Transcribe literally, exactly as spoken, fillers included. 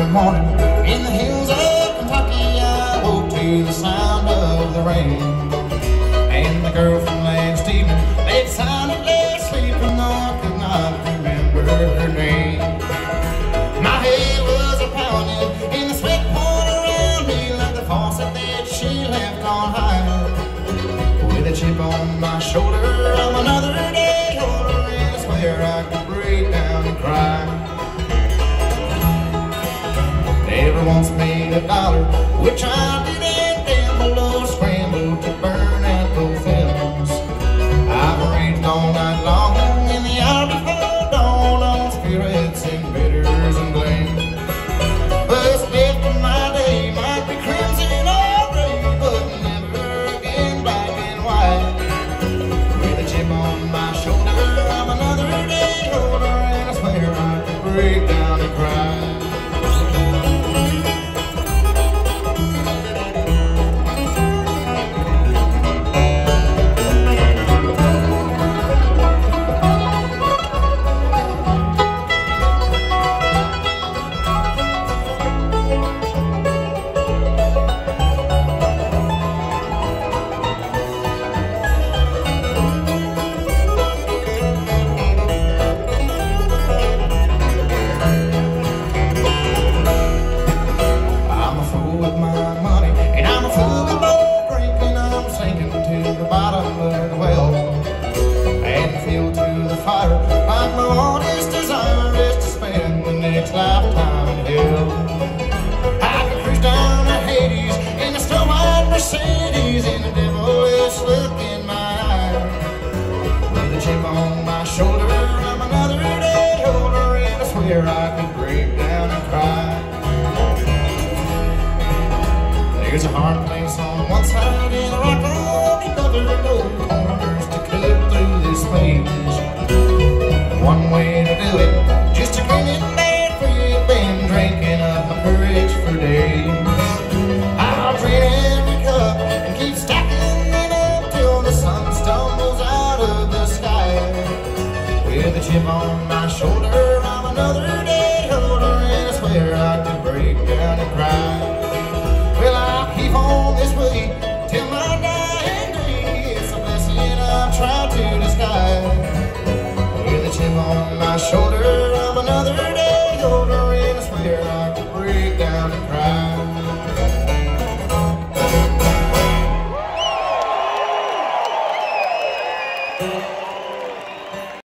morning in the hills of Kentucky, I woke to the sound of the rain. And the girl from last evening, they sounded less sleeping, though I could not remember her name. My head was a pounding and the sweat poured around me like the faucet that she left on high. With a chip on my shoulder, I'm another day older, and I swear I could break down and cry. Never once made a dollar, which I didn't gamble or scramble to burn out those films. I've arranged all night long in the hour before dawn on spirits and bitters and blame. What's left of my day might be crimson or gray, but never again black and white. With a chip on my shoulder, I'm another day older, and I swear I could break down and cry. Like my honest desire is to spend the next lifetime in hell. I could cruise down to Hades in a snow-white Mercedes, and the devilish look in my eye. With a chip on my shoulder, I'm another day older, and I swear I could break down and cry. There's a hard place on one side and a rock on the other, no corners to cut through this maze. One way to do it, just to grin and bear free. Been drinking up my courage for days. I'll drain every cup and keep stacking it up till the sun stumbles out of the sky. With a chip on my shoulder, I'm another day older, and I swear I could break down and cry. Well, I'll keep on this way till my dying day. It's a blessing I've tried to disguise. With a chip on my shoulder, I'm another day older, and I swear I could break down and cry.